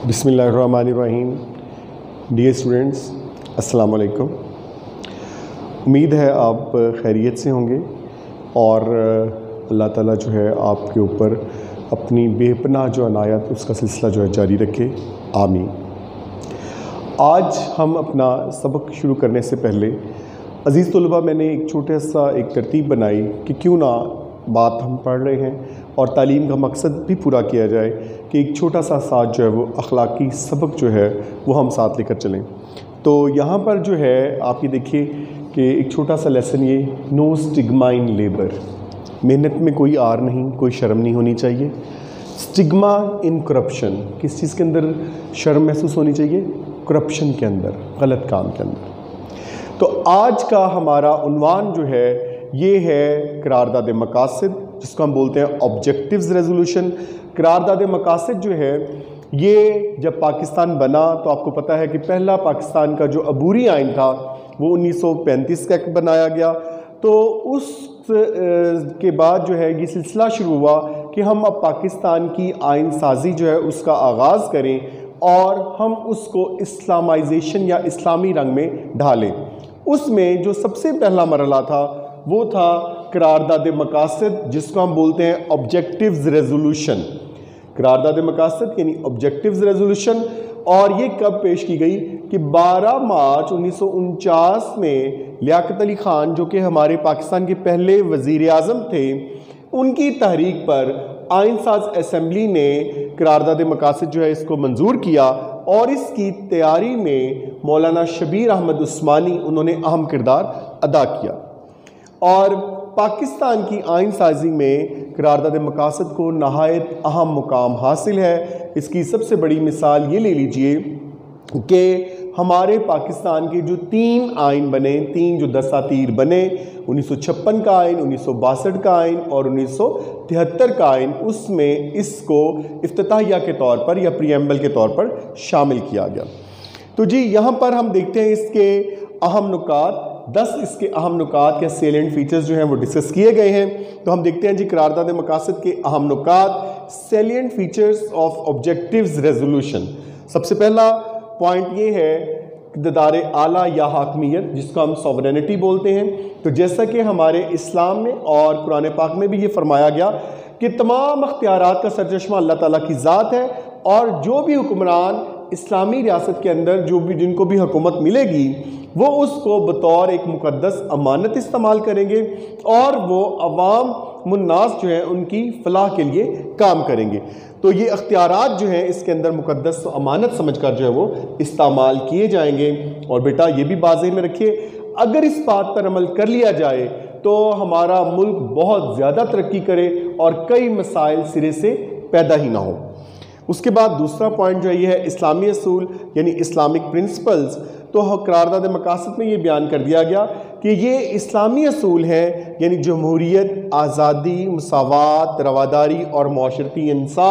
बिस्मिल्लाहिर्रहमानिर्रहीम। Dear students, अस्सलाम वालेकुम। उम्मीद है आप खैरियत से होंगे और अल्लाह ताला जो है आपके ऊपर अपनी बेपनाह जो अनायत उसका सिलसिला जो है जारी रखे, आमीन। आज हम अपना सबक शुरू करने से पहले अज़ीज़ तलबा, मैंने एक छोटा सा एक तरतीब बनाई कि क्यों ना बात हम पढ़ रहे हैं और तालीम का मकसद भी पूरा किया जाए कि एक छोटा सा साथ जो है वो अखलाकी सबक जो है वो हम साथ लेकर चलें। तो यहाँ पर जो है आप ये देखिए कि एक छोटा सा लेसन, ये नो स्टिग्मा इन लेबर, मेहनत में कोई आर नहीं, कोई शर्म नहीं होनी चाहिए। स्टिग्मा इन करप्शन, किस चीज़ के अंदर शर्म महसूस होनी चाहिए? करप्शन के अंदर, गलत काम के अंदर। तो आज का हमारा उन्वान जो है ये है करारदाद मकासद, जिसको हम बोलते हैं ऑब्जेक्टिव्स रेजोल्यूशन। करारदाद मकासद जो है ये जब पाकिस्तान बना तो आपको पता है कि पहला पाकिस्तान का जो अबूरी आइन था वो 1935 का बनाया गया। तो उस के बाद जो है ये सिलसिला शुरू हुआ कि हम अब पाकिस्तान की आइन साजी जो है उसका आगाज़ करें और हम उसको इस्लामाइजेशन या इस्लामी रंग में ढालें। उसमें जो सबसे पहला मरहला था वो था करारदाद मकासद, जिसको हम बोलते हैं ऑब्जेक्टिव्स रेजोल्यूशन। करारदाद मकासद यानी ऑब्जेक्टिव्स रेजोल्यूशन। और ये कब पेश की गई कि 12 मार्च 1949 में लियाकत अली ख़ान, जो कि हमारे पाकिस्तान के पहले वज़ीर आज़म थे, उनकी तहरीक पर आइन साज असम्बली ने करारदाद मकासद जो है इसको मंजूर किया और इसकी तैयारी में मौलाना शबीर अहमद उस्मानी उन्होंने अहम किरदार अदा किया। और पाकिस्तान की आइन साजी में करारदाद मकासद को नहायत अहम मुकाम हासिल है। इसकी सबसे बड़ी मिसाल ये ले लीजिए कि हमारे पाकिस्तान के जो 3 आइन बने, 3 जो दसातीर बने, 1956 का आइन, 1962 का आइन और 1973 का आइन, उसमें इसको इफ्तिताहिया के तौर पर या प्रीएम्बल के तौर पर शामिल किया गया। तो जी यहाँ पर हम देखते हैं इसके अहम नुकात, 10 इसके अहम नुकात या सेलेंट फीचर्स जो हैं वो डिस्कस किए गए हैं। तो हम देखते हैं जी करारदाद मकासद के अहम नुकात, salient features of objectives resolution. सबसे पहला पॉइंट ये है इक़्तिदार आला या हाकमियत, जिसको हम सॉवरेनिटी बोलते हैं। तो जैसा कि हमारे इस्लाम में और कुरान पाक में भी ये फरमाया गया कि तमाम अख्तियारात का सरचश्मा अल्लाह ताला की ज़ात है और जो भी हुक्मरान इस्लामी रियासत के अंदर जिनको भी हुकूमत मिलेगी वो उसको बतौर एक मुक़द्दस अमानत इस्तेमाल करेंगे और वो अवाम मुन्नास जो है उनकी फलाह के लिए काम करेंगे। तो ये अख्तियारात जो हैं इसके अंदर मुक़द्दस अमानत समझकर जो है वो इस्तेमाल किए जाएंगे। और बेटा ये भी बाज़े में रखिए, अगर इस बात पर अमल कर लिया जाए तो हमारा मुल्क बहुत ज़्यादा तरक्की करे और कई मसाइल सिरे से पैदा ही ना हो। उसके बाद दूसरा पॉइंट जो है ये है इस्लामी असूल यानी इस्लामिक प्रिंसिपल्स। तो करारदाद मकासद में ये बयान कर दिया गया कि ये इस्लामी असूल हैं, यानी जमहूरियत, आज़ादी, मुसावात, रवादारी और माशरती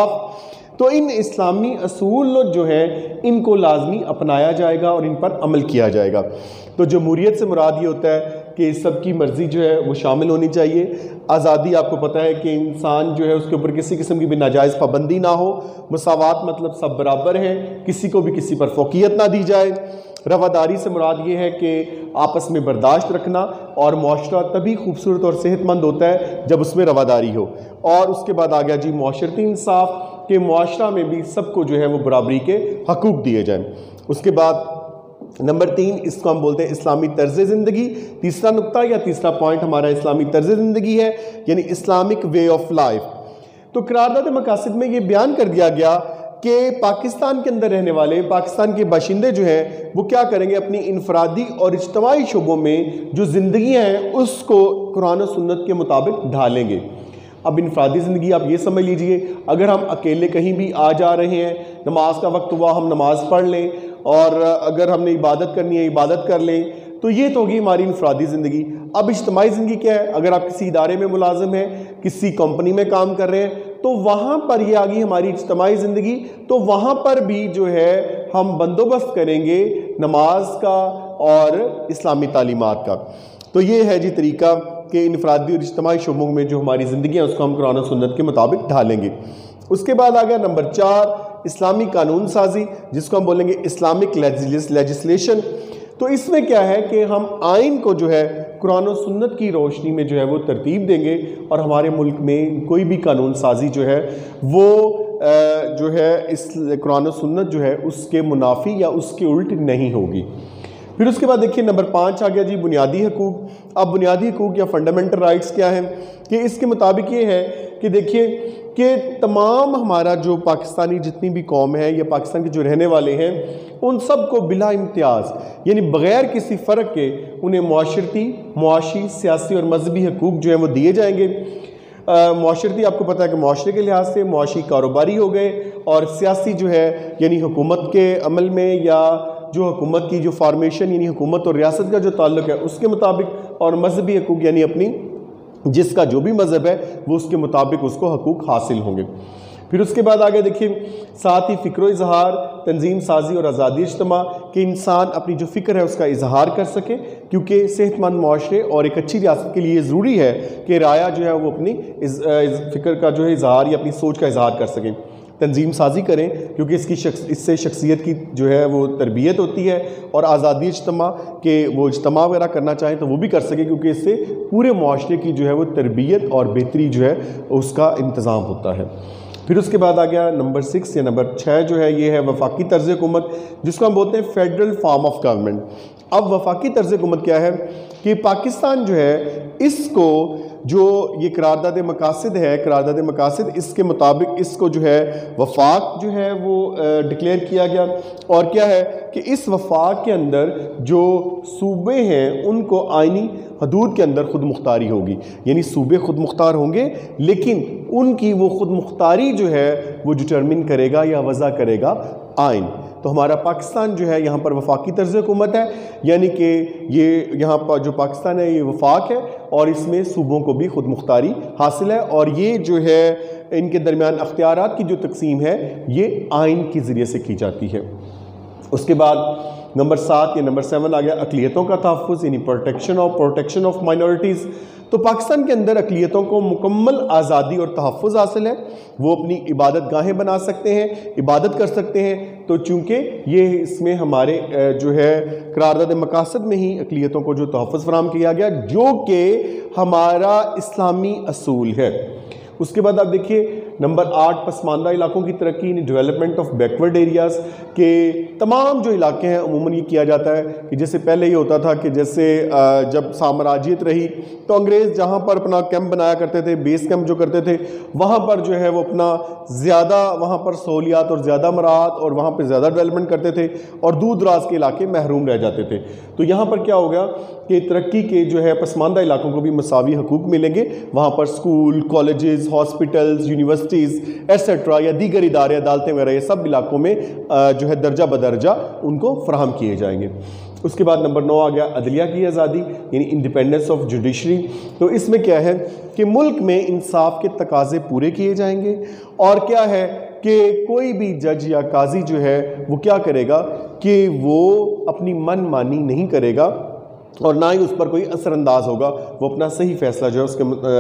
इंसाफ। तो इन इस्लामी असूल जो हैं इनको लाजमी अपनाया जाएगा और इन पर अमल किया जाएगा। तो जमहूरियत से मुराद ये होता है कि सबकी मर्ज़ी जो है वो शामिल होनी चाहिए। आज़ादी आपको पता है कि इंसान जो है उसके ऊपर किसी किस्म की भी नाजायज़ पाबंदी ना हो। मुसावात मतलब सब बराबर हैं, किसी को भी किसी पर फ़ौक़ियत ना दी जाए। रवादारी से मुराद ये है कि आपस में बर्दाश्त रखना, और मुआशरा तभी खूबसूरत और सेहतमंद होता है जब उसमें रवादारी हो। और उसके बाद आ गया जी माशरती इंसाफ, के मुआशरा में भी सबको जो है वो बराबरी के हकूक़ दिए जाएँ। उसके बाद नंबर 3, इसको हम बोलते हैं इस्लामी तर्ज़ ज़िंदगी। तीसरा नुक्ता या तीसरा पॉइंट हमारा इस्लामी तर्ज़ ज़िंदगी है, यानी इस्लामिक वे ऑफ लाइफ। तो करारदाद मकासद में ये बयान कर दिया गया कि पाकिस्तान के अंदर रहने वाले पाकिस्तान के बाशिंदे जो हैं वो क्या करेंगे, अपनी इनफरादी और इज्तमाई शोबों में जो ज़िंदगियाँ हैं उसको कुरान और सुन्नत के मुताबिक ढालेंगे। अब इनफरादी ज़िंदगी आप ये समझ लीजिए, अगर हम अकेले कहीं भी आ जा रहे हैं, नमाज का वक्त हुआ, हम नमाज़ पढ़ लें, और अगर हमने इबादत करनी है इबादत कर लें, तो ये तो होगी हमारी इनफरादी ज़िंदगी। अब इज्तमाई ज़िंदगी क्या है? अगर आप किसी इदारे में मुलाजिम हैं, किसी कंपनी में काम कर रहे हैं, तो वहाँ पर ये आ गई हमारी इज्तमाई ज़िंदगी। तो वहाँ पर भी जो है हम बंदोबस्त करेंगे नमाज का और इस्लामी तालीमात का। तो ये है जी तरीका कि इनफरादी और इज्तमाई शोबों में जो हमारी ज़िंदगी है उसको हम कुरान और सुन्नत के मुताबिक ढालेंगे। उसके बाद आ गया नंबर 4, اسلامی قانون سازی جس کو ہم بولیں گے اسلامک لیجسلیشن. تو اس میں کیا ہے کہ ہم آئین کو جو ہے قرآن و سنت کی روشنی میں جو ہے وہ ترتیب دیں گے اور ہمارے ملک میں کوئی بھی قانون سازی جو ہے وہ جو ہے اس قرآن و سنت جو ہے اس کے منافی یا اس کے الٹ نہیں ہوگی. پھر اس کے بعد دیکھیے نمبر 5 آ گیا جی بنیادی حقوق. اب بنیادی حقوق یا فنڈامنٹل رائٹس کیا ہیں کہ اس کے مطابق یہ ہے کہ دیکھیے کہ تمام ہمارا جو پاکستانی جتنی بھی قوم ہے یا پاکستان کے جو رہنے والے ہیں ان سب کو بلا امتیاز یعنی بغیر کسی فرق کے انہیں معاشرتی، معاشی، سیاسی اور مذہبی حقوق جو ہیں وہ دیے جائیں گے. معاشرتی آپ کو پتہ ہے کہ معاشرے کے لحاظ سے، معاشی کاروباری ہو گئے، اور سیاسی جو ہے یعنی حکومت کے عمل میں یا جو حکومت کی جو فارمیشن یعنی حکومت اور ریاست کا جو تعلق ہے اس کے مطابق، اور مذہبی حقوق یعنی اپنی جس کا جو بھی مذہب ہے وہ اس کے مطابق اس کو حقوق حاصل ہوں گے. پھر اس کے بعد آگے دیکھیں ساتھ ہی فکر و اظہار، تنظیم سازی اور آزادی اجتماع کہ انسان اپنی جو فکر ہے اس کا اظہار کر سکے، کیونکہ صحت مند معاشرے اور ایک اچھی ریاست کے لیے ضروری ہے کہ رعایا جو ہے وہ اپنی فکر کا جو ہے اظہار یا اپنی سوچ کا اظہار کر سکیں. تنظیم سازی کریں کیونکہ اس سے شخصیت کی جو ہے وہ تربیت ہوتی ہے، اور آزادی اجتماع کہ وہ اجتماع وغیرہ کرنا چاہیں تو وہ بھی کر سکیں کیونکہ اس سے پورے معاشرے کی جو ہے وہ تربیت اور بہتری جو ہے اس کا انتظام ہوتا ہے. پھر اس کے بعد آ گیا نمبر 6 یا نمبر 6 جو ہے یہ ہے وفاقی طرز حکومت جس کو ہم بولتے ہیں فیڈرل فارم آف گورنمنٹ. اب وفاقی طرز حکومت کیا ہے کہ پاکستان جو ہے اس کو جو یہ قرارداد مقاصد ہے، قرارداد مقاصد اس کے مطابق اس کو جو ہے وفاق جو ہے وہ ڈکلیئر کیا گیا. اور کیا ہے کہ اس وفاق کے اندر جو صوبے ہیں ان کو آئینی حدود کے اندر خود مختاری ہوگی، یعنی صوبے خود مختار ہوں گے لیکن ان کی وہ خود مختاری جو ہے وہ ڈٹرمن کرے گا یا وضع کرے گا آئین. تو ہمارا پاکستان جو ہے یہاں پر وفاقی طرز حکومت ہے، یعنی کہ یہ یہاں پر جو پاکستان ہے یہ وفاق ہے اور اس میں صوبوں کو بھی خود مختاری حاصل ہے، اور یہ جو ہے ان کے درمیان اختیارات کی جو تقسیم ہے یہ آئین کے ذریعے سے کی جاتی ہے. اس کے بعد نمبر 7 یا نمبر 7 آ گیا اقلیتوں کا تحفظ یعنی پروٹیکشن آف مائنورٹیز. تو پاکستان کے اندر اقلیتوں کو مکمل آزادی اور تحفظ حاصل ہے، وہ اپنی عبادت گاہیں بنا سکتے ہیں، عبادت کر سکتے ہیں. تو چونکہ یہ اس میں ہمارے جو ہے قرارداد مقاصد میں ہی اقلیتوں کو جو تحفظ فراہم کیا گیا جو کہ ہمارا اسلامی اصول ہے. اس کے بعد آپ دیکھیے نمبر 8 پسماندہ علاقوں کی ترقی یعنی ڈیولپمنٹ آف بیکورڈ ایریاز کہ تمام جو علاقے ہیں عموماً یہ کیا جاتا ہے کہ جیسے پہلے یہ ہوتا تھا کہ جیسے جب سامراجیت رہی تو انگریز جہاں پر اپنا کیمپ بنایا کرتے تھے، بیس کیمپ جو کرتے تھے، وہاں پر جو ہے وہ اپنا زیادہ وہاں پر سہولیات اور زیادہ مراعات اور وہاں پہ زیادہ ڈیولپمنٹ کرتے تھے اور دور دراز کے علاقے محروم رہ جاتے تھے. تو یہاں پر کیا ہوگا کہ ترقی کے جو ہے پسماندہ علاقوں کو بھی مساوی حقوق ملیں گے، وہاں پر school, colleges, hospitals, universities etcetera یا دیگر ادارے، عدالتیں وغیرہ یہ سب علاقوں میں جو ہے درجہ بدرجہ ان کو فراہم کیے جائیں گے. اس کے بعد نمبر 9 آ گیا عدلیہ کی آزادی یعنی انڈیپینڈنس آف جوڈیشری. تو اس میں کیا ہے کہ ملک میں انصاف کے تقاضے پورے کیے جائیں گے، اور کیا ہے کہ کوئی بھی جج یا قاضی جو ہے وہ کیا کرے گا کہ وہ اپنی من مانی نہیں کرے گا اور نہ ہی اس پر کوئی اثر انداز ہوگا، وہ اپنا صحیح فیصلہ جو ہے اس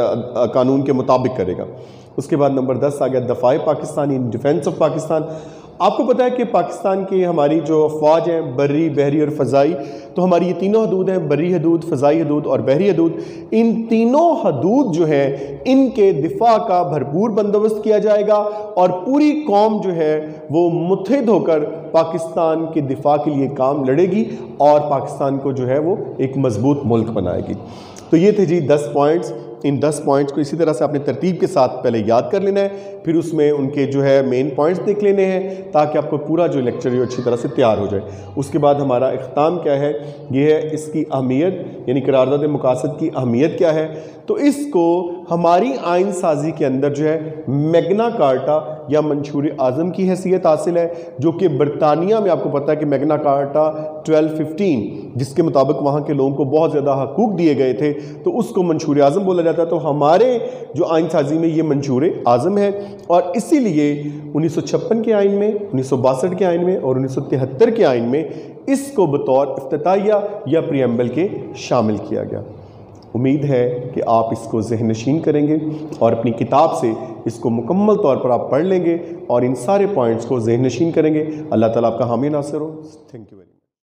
کے قانون کے مطابق کرے گا. اس کے بعد نمبر 10 آ گیا دفاع پاکستان یعنی ڈیفینس آف پاکستان. آپ کو پتہ ہے کہ پاکستان کی ہماری جو افواج ہیں بری، بحری اور فضائی، تو ہماری یہ تینوں حدود ہیں، بری حدود، فضائی حدود اور بحری حدود. ان تینوں حدود جو ہیں ان کے دفاع کا بھرپور بندوبست کیا جائے گا اور پوری قوم جو ہے وہ متحد ہو کر پاکستان کے دفاع کے لیے کام لڑے گی اور پاکستان کو جو ہے وہ ایک مضبوط ملک بنائے گی. تو یہ تھے جی 10 پوائنٹس. ان 10 پوائنٹس کو اسی طرح سے اپنے ترتیب کے ساتھ پہلے یاد کر لینا ہے، پھر اس میں ان کے جو ہے مین پوائنٹس دیکھ لینے ہیں تاکہ آپ کو پورا جو لیکچر ہے اچھی طرح سے تیار ہو جائے. اس کے بعد ہمارا اختتام کیا ہے، یہ ہے اس کی اہمیت یعنی قرارداد مقاصد کی اہمیت کیا ہے. تو اس کو ہماری آئین سازی کے اندر جو ہے میگنا کارٹا یا منشور اعظم کی حیثیت حاصل ہے، جو کہ برطانیہ میں آپ کو پتہ ہے کہ میگنا کارٹا 1215 جس کے مطابق وہاں کے لوگوں کو بہت زیادہ حقوق دیے گئے تھے تو اس کو منشور اعظم بولا جاتا ہے. تو ہمارے جو آئین سازی میں یہ منشور اعظم ہے اور اسی لیے 1956 کے آئین میں، 1962 کے آئین میں اور 1973 کے آئین میں اس کو بطور افتتاحیہ یا پریمبل کے شامل کیا گیا. امید ہے کہ آپ اس کو ذہن نشین کریں گے اور اپنی کتاب سے اس کو مکمل طور پر آپ پڑھ لیں گے اور ان سارے پوائنٹس کو ذہن نشین کریں گے۔ اللہ تعالیٰ آپ کا حامی ناصر ہو۔ Thank you.